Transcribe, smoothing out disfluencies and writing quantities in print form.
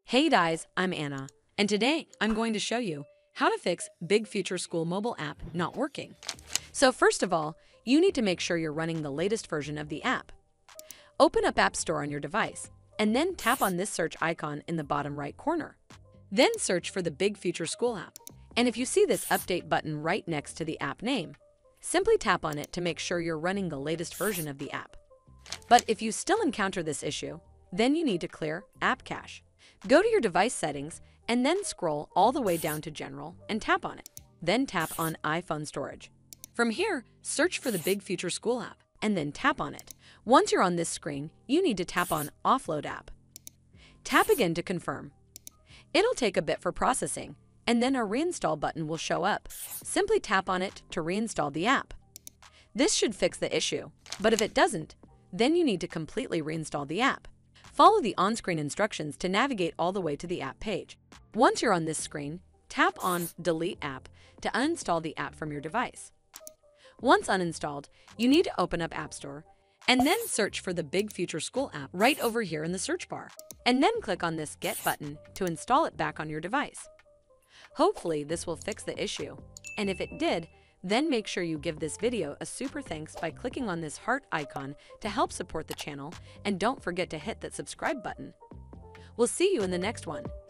Hey guys, I'm Anna, and today I'm going to show you how to fix Bigfuture School mobile app not working. So first of all, you need to make sure you're running the latest version of the app. Open up App Store on your device, and then tap on this search icon in the bottom right corner. Then search for the Bigfuture School app, and if you see this update button right next to the app name, simply tap on it to make sure you're running the latest version of the app. But if you still encounter this issue, then you need to clear App Cache. Go to your device settings and then scroll all the way down to General and tap on it. Then tap on iPhone Storage. From here, search for the Bigfuture School app and then tap on it. Once you're on this screen, you need to tap on Offload App. Tap again to confirm. It'll take a bit for processing, and then a Reinstall button will show up. Simply tap on it to reinstall the app. This should fix the issue, but if it doesn't, then you need to completely reinstall the app. Follow the on-screen instructions to navigate all the way to the app page. Once you're on this screen, tap on Delete App to uninstall the app from your device. Once uninstalled, you need to open up App Store and then search for the Bigfuture School app right over here in the search bar, and then click on this Get button to install it back on your device. Hopefully this will fix the issue, and if it did, then make sure you give this video a super thanks by clicking on this heart icon to help support the channel, and don't forget to hit that subscribe button. We'll see you in the next one.